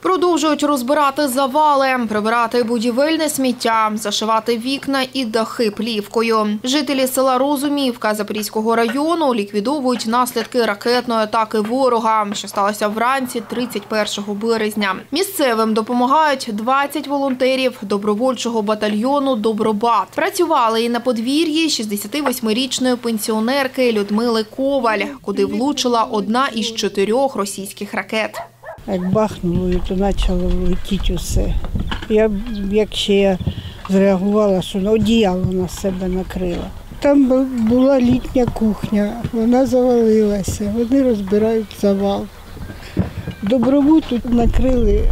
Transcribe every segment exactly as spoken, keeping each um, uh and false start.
Продовжують розбирати завали, прибирати будівельне сміття, зашивати вікна і дахи плівкою. Жителі села Розумівка Запорізького району ліквідовують наслідки ракетної атаки ворога, що сталося вранці тридцять першого березня. Місцевим допомагають двадцять волонтерів добровольчого батальйону «Добробат». Працювали і на подвір'ї шістдесятивосьмирічної пенсіонерки Людмили Коваль, куди влучила одна із чотирьох російських ракет. Як бахнуло, то почало летіти усе. Я, як ще я зреагувала, що одіяло на себе накрила. Там була літня кухня, вона завалилася, вони розбирають завал. Добробут тут накрили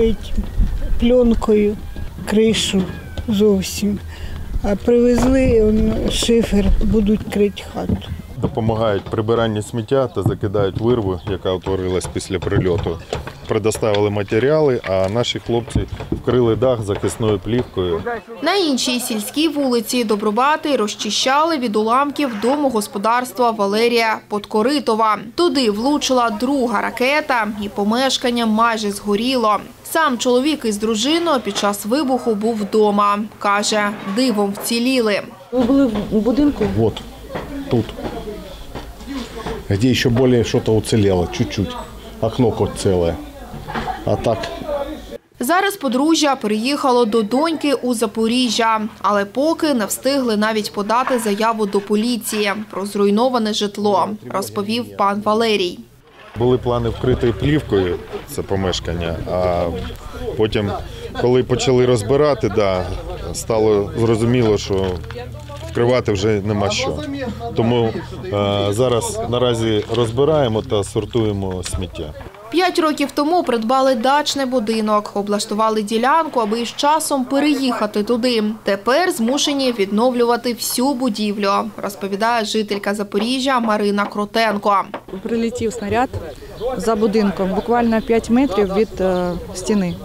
пленкою кришу зовсім, а привезли шифер, будуть крити хату. Допомагають прибиранні сміття та закидають вирву, яка утворилась після прильоту. Предоставили матеріали, а наші хлопці вкрили дах захисною плівкою. На іншій сільській вулиці Добробати розчищали від уламків домогосподарства Валерія Подкоритова. Туди влучила друга ракета і помешкання майже згоріло. Сам чоловік із дружиною під час вибуху був вдома. Каже, дивом вціліли. Ви були в будинку? Вот, тут. Где еще более что-то уцелело, чуть-чуть. Окно хоть целое. А так... Зараз подружжя переїхало до доньки у Запоріжжя, але поки не встигли навіть подати заяву до поліції про зруйноване житло, розповів пан Валерій. Були плани вкрити плівкою це помешкання, а потім, коли почали розбирати, да, стало зрозуміло, що вкривати вже нема що. Тому е, зараз наразі розбираємо та сортуємо сміття. П'ять років тому придбали дачний будинок, облаштували ділянку, аби із часом переїхати туди. Тепер змушені відновлювати всю будівлю, розповідає жителька Запоріжжя Марина Кротенко. Прилетів снаряд за будинком, буквально п'ять метрів від е, стіни.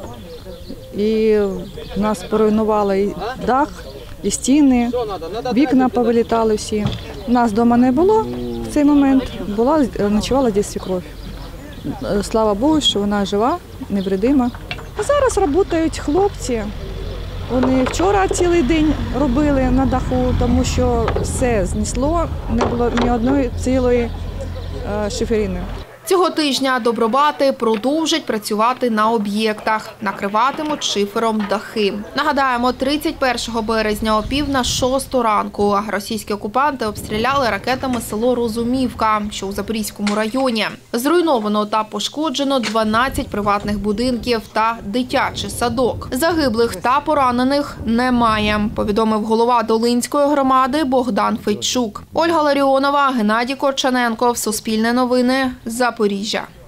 І нас поруйнувало і дах, і стіни, вікна повилітали всі. Нас вдома не було в цей момент, була, ночувала десь свекровь. Слава Богу, що вона жива, невредима. А зараз працюють хлопці. Вони вчора цілий день робили на даху, тому що все знесло, не було ні одної цілої шиферини. Цього тижня Добробати продовжать працювати на об'єктах, накриватимуть шифером дахи. Нагадаємо, тридцять першого березня о пів на шосту ранку російські окупанти обстріляли ракетами село Розумівка, що у Запорізькому районі. Зруйновано та пошкоджено дванадцять приватних будинків та дитячий садок. Загиблих та поранених немає, повідомив голова Долинської громади Богдан Федчук. Ольга Ларіонова, Геннадій Корчаненко. Суспільне новини. Запоріжжя.